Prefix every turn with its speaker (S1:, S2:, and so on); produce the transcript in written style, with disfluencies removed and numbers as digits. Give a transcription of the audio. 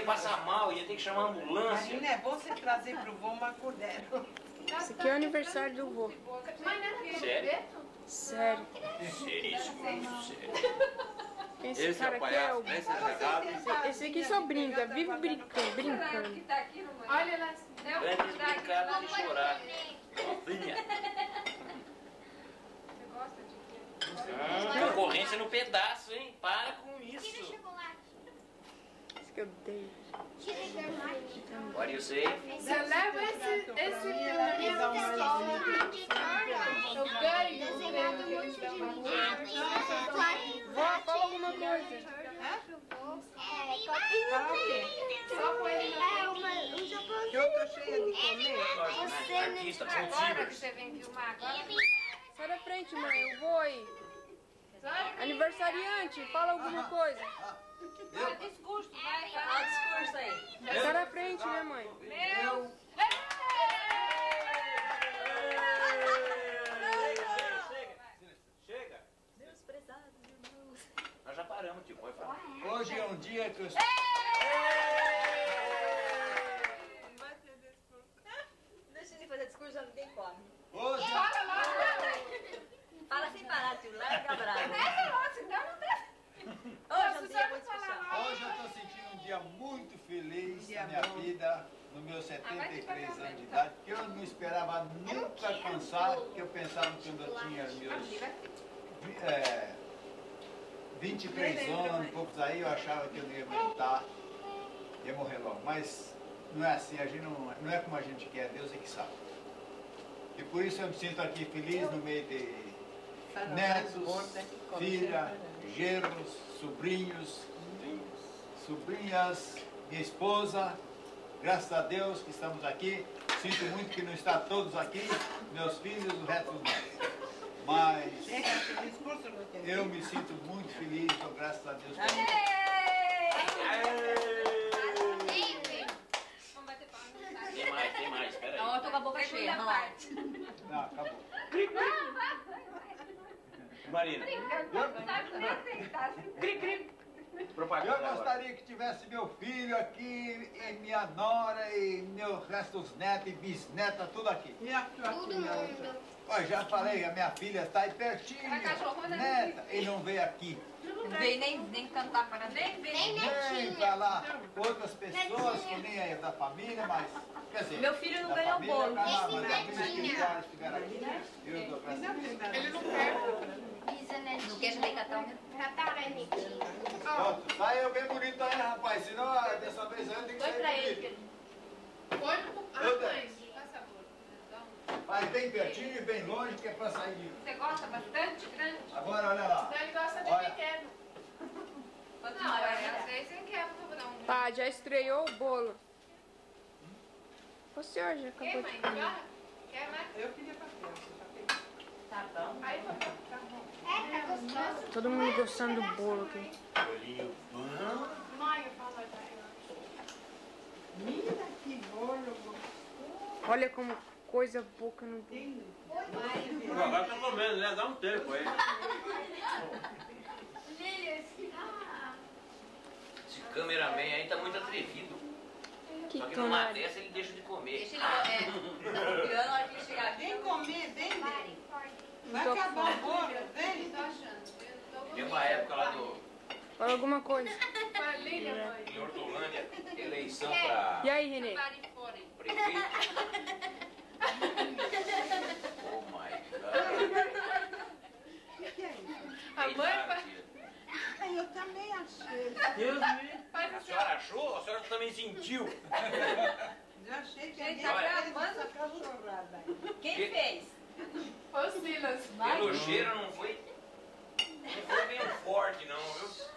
S1: ia passar mal, ia ter que chamar a ambulância.
S2: Marina, é bom você trazer pro vô uma colher.
S3: Esse aqui é o aniversário do vô.
S1: Sério?
S3: Sério.
S1: Seríssimo, sério.
S3: Esse cara aqui é o... Esse aqui só brinca, vive brincando.
S4: Olha lá.
S1: Antes de brincar do que chorar. Novinha.
S4: Você gosta de quê?
S1: Concorrência no pedaço, hein? Para com isso.
S3: Esse que eu odeio.
S1: What do you say?
S4: Você leva esse filme na minha escola. Eu ganho.
S3: Vó, fala alguma coisa.
S4: Só com ele na
S2: Eu tô cheia de comer.
S1: Artista,
S4: Agora que
S1: contigo.
S4: você vem filmar agora.
S3: Sai da frente, mãe, eu vou aí. Aniversariante, fala alguma coisa.
S4: Discurso, vai.
S5: Discurso aí.
S3: Sai da frente, minha mãe.
S1: Chega.
S5: Meus prezados irmãos.
S1: Nós já paramos, tio. Pode falar.
S6: Hoje é um dia que eu...
S5: Não vai ter discurso. Deixa ele fazer discurso, já ninguém come.
S6: Hoje...
S5: Fala sem parar, tio. Larga bravo.
S4: Hoje
S5: Hoje é um dia muito especial.
S6: Hoje eu estou sentindo um dia muito feliz na minha vida, nos meus 73 anos de idade, porque eu não esperava nunca alcançar, porque eu pensava que quando eu tinha meus 23 anos, poucos aí, eu achava que eu não ia aguentar, ia morrer logo. Mas não é assim, a gente não é como a gente quer, Deus é que sabe. E por isso eu me sinto aqui feliz no meio de netos, filha, genros, sobrinhos, sobrinhas, minha esposa. Graças a Deus que estamos aqui. Sinto muito que não está todos aqui, meus filhos, o resto dos netos. Mas eu me sinto muito feliz, então, graças a Deus.
S1: Tem mais, espera aí.
S5: Não, eu tô com a boca cheia, não lá.
S6: Não, acabou.
S1: Marina. Propaganda
S6: Eu
S1: agora.
S6: gostaria que tivesse meu filho aqui, e minha nora, e meu resto dos netos e bisnetas, tudo aqui.
S2: E a tua filha?
S6: Olha, já falei, a minha filha está aí pertinho, neta, e não veio aqui.
S5: Não veio nem cantar para nem ver.
S6: Nem pra lá, outras pessoas que nem é da família, mas, quer dizer...
S5: Meu filho não
S6: da
S5: ganhou
S6: família,
S5: bolo.
S6: mas a família espiritual ficaram aqui, eu dou graças a Deus.
S4: Ele não quer.
S5: Não quer nem catar um...
S6: Pronto, saiu bem bonito aí, rapaz, senão dessa vez eu tenho que
S5: Foi pra
S6: sair
S5: ele.
S6: bonito.
S4: Põe no...
S6: Eu
S4: mãe, faz favor.
S6: Faz bem pertinho e bem longe, que é pra sair de...
S4: Você gosta bastante grande?
S6: Agora, olha lá.
S4: Então ele gosta de
S6: Olha.
S4: pequeno.
S5: Quanto
S4: Não,
S5: maior,
S4: às
S5: melhor.
S4: vezes ele quer dar um...
S3: Tá, já estreou o bolo. O senhor já
S4: Quer,
S3: acabou
S4: mãe?
S3: de comer.
S4: Quer mais?
S2: Eu queria papel.
S5: Tá bom.
S4: Aí, papai. Tá bom.
S3: Todo mundo gostando do bolo aqui.
S1: Olhinho bom.
S4: Mãe, eu falo aí.
S2: Mira que bolo gostoso.
S3: Olha como coisa boca no bolo.
S2: Tem
S1: Agora tá comendo, né? Dá um tempo aí. Esse cameraman aí tá muito atrevido.
S3: Que
S1: Só que numa
S3: canalha.
S1: dessa ele deixa de comer.
S5: Deixa ele... Tá copiando, a hora que ele chegar aqui...
S2: Vem comer, vem. Vai
S3: Tô
S2: acabar o bolo, vem.
S4: Tô achando.
S1: Tem uma época lá no,
S3: Fala alguma coisa.
S4: Família, mãe.
S1: em Hortolândia, eleição pra
S3: E aí, Renê?
S1: prefeito. Oh my God.
S4: A mãe faz...
S2: Ai, eu também achei.
S1: Deus me...
S4: Faz
S1: A
S4: assim,
S1: senhora achou? A senhora também sentiu?
S2: Eu achei que
S5: Gente,
S2: a
S5: tá
S2: minha
S5: gravando?
S2: essa cachorrada aí.
S5: Quem fez?
S4: Ô, Silas.
S1: Pelo cheiro não foi bem forte não, viu?